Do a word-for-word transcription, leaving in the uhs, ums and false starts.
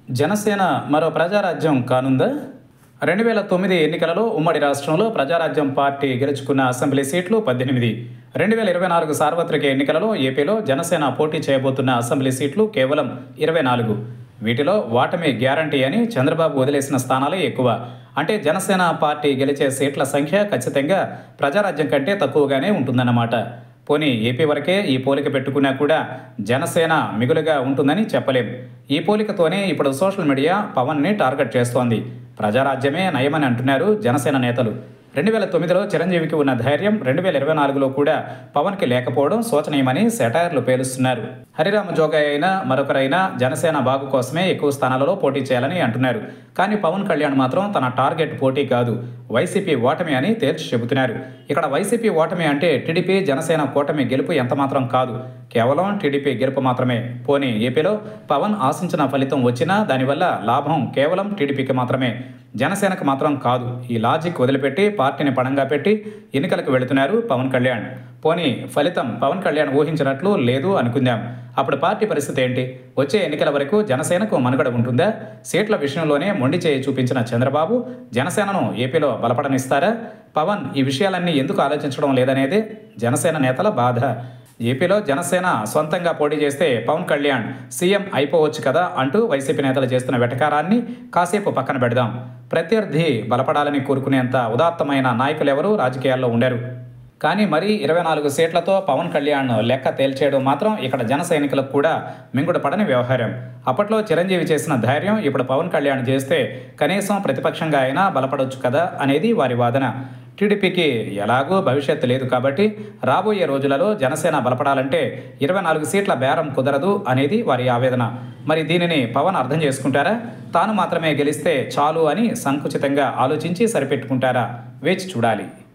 జనసేన మరో ప్రజారాజ్యం కానుందా? రెండు వేల తొమ్మిది ఎన్నికలలో ఉమ్మడి రాష్ట్రంలో ప్రజారాజ్యం పార్టీ గెలుచుకున్న అసెంబ్లీ సీట్లు పద్దెనిమిది. రెండు వేల ఇరవై నాలుగు సార్వత్రిక ఎన్నికలలో ఏపీలో జనసేన పోటీ చేయబోతున్న అసెంబ్లీ సీట్లు కేవలం ఇరవై నాలుగు. వీటిలో ఓటమి గ్యారంటీ అని చంద్రబాబు వదిలేసిన స్థానాలే ఎక్కువ. అంటే జనసేన పార్టీ గెలిచే సీట్ల సంఖ్య ఖచ్చితంగా ప్రజారాజ్యం కంటే తక్కువగానే ఉంటుందన్నమాట. పోనీ ఏపీ వరకే ఈ పోలిక పెట్టుకున్నా కూడా జనసేన మిగులుగా ఉంటుందని చెప్పలేం. ఈ పోలికతోనే ఇప్పుడు సోషల్ మీడియా పవన్ని టార్గెట్ చేస్తోంది. ప్రజారాజ్యమే నయమని అంటున్నారు జనసేన నేతలు. రెండు వేల తొమ్మిదిలో చిరంజీవికి ఉన్న ధైర్యం రెండు వేల ఇరవై నాలుగులో కూడా పవన్కి లేకపోవడం శోచనీయమని సెటైర్లు పేలుస్తున్నారు. హరిరామ జోగయ్య అయినా మరొకరైనా జనసేన బాగు కోసమే ఎక్కువ స్థానాలలో పోటీ చేయాలని అంటున్నారు. కానీ పవన్ కళ్యాణ్ మాత్రం తన టార్గెట్ పోటీ కాదు, వైసీపీ ఓటమి అని తేల్చి చెబుతున్నారు. ఇక్కడ వైసీపీ ఓటమి అంటే టీడీపీ జనసేన కూటమి గెలుపు ఎంతమాత్రం కాదు, కేవలం టీడీపీ గెలుపు మాత్రమే. పోనీ ఏపీలో పవన్ ఆశించిన ఫలితం వచ్చినా దానివల్ల లాభం కేవలం టీడీపీకి మాత్రమే, జనసేనకు మాత్రం కాదు. ఈ లాజిక్ వదిలిపెట్టి పార్టీని పణంగా పెట్టి ఎన్నికలకు వెళుతున్నారు పవన్ కళ్యాణ్. పోనీ ఫలితం పవన్ కళ్యాణ్ ఊహించినట్లు లేదు అనుకుందాం. అప్పుడు పార్టీ పరిస్థితి ఏంటి? వచ్చే ఎన్నికల వరకు జనసేనకు మనుగడ ఉంటుందా? సీట్ల విషయంలోనే మొండి చేయి చూపించిన చంద్రబాబు జనసేనను ఏపీలో బలపడనిస్తారా? పవన్ ఈ విషయాలన్నీ ఎందుకు ఆలోచించడం లేదనేదే జనసేన నేతల బాధ. ఏపీలో జనసేన సొంతంగా పోటీ చేస్తే పవన్ కళ్యాణ్ సీఎం అయిపోవచ్చు కదా అంటూ వైసీపీ నేతలు చేస్తున్న వెటకారాన్ని కాసేపు పక్కన పెడదాం. ప్రత్యర్థి బలపడాలని కోరుకునేంత ఉదాత్తమైన నాయకులు ఎవరూ రాజకీయాల్లో ఉండరు. కానీ మరీ ఇరవై నాలుగు సీట్లతో పవన్ కళ్యాణ్ లెక్క తేల్చేయడం మాత్రం ఇక్కడ జన సైనికులకు కూడా మింగుడు పడని వ్యవహారం. అప్పట్లో చిరంజీవి చేసిన ధైర్యం ఇప్పుడు పవన్ కళ్యాణ్ చేస్తే కనీసం ప్రతిపక్షంగా అయినా బలపడవచ్చు కదా అనేది వారి వాదన. టీడీపీకి ఎలాగూ భవిష్యత్తు లేదు కాబట్టి రాబోయే రోజులలో జనసేన బలపడాలంటే ఇరవై నాలుగు సీట్ల బేరం కుదరదు అనేది వారి ఆవేదన. మరి దీనిని పవన్ అర్థం చేసుకుంటారా? తాను మాత్రమే గెలిస్తే చాలు అని సంకుచితంగా ఆలోచించి సరిపెట్టుకుంటారా? వేచి చూడాలి.